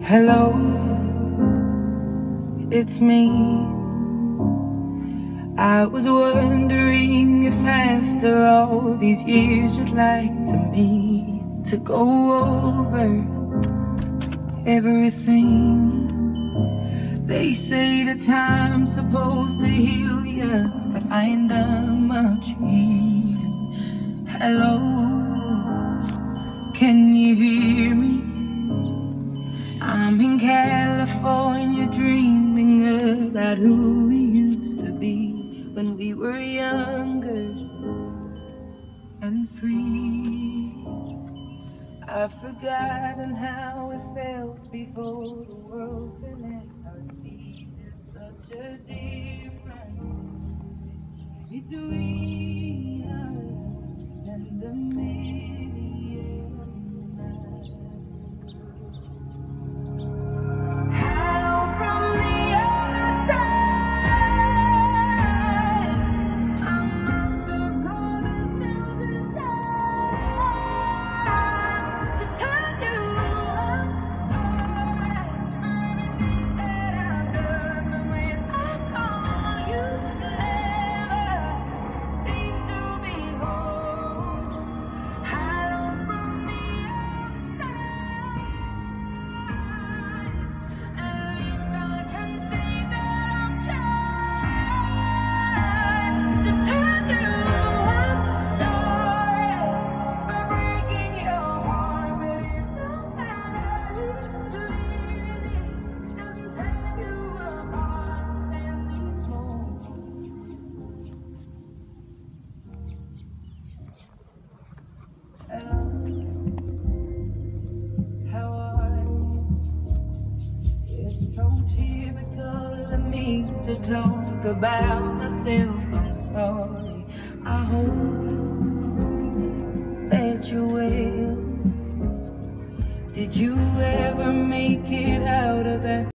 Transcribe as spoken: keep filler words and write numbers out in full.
Hello, it's me. I was wondering if after all these years you'd like to meet to go over everything. They say the time's supposed to heal ya, but I ain't done much healing. Hello, can you hear me? I'm in California dreaming about who we used to be when we were younger and free. I've forgotten how it felt before the world fell at our feet. There's such a difference between us and a million miles. To talk about myself, I'm sorry. I hope that you're well. Did you ever make it out of that